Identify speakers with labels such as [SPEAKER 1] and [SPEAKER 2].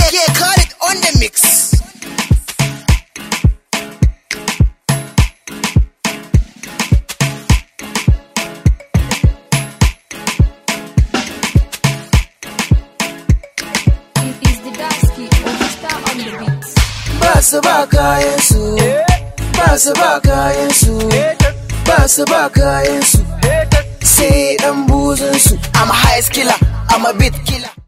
[SPEAKER 1] Yeah, cut it on the mix.
[SPEAKER 2] Basu ba kayan su, basu ba kayan su, basu ba kayan su, sai dan buzun su.
[SPEAKER 1] I'm a highest killer, I'm a beat killer.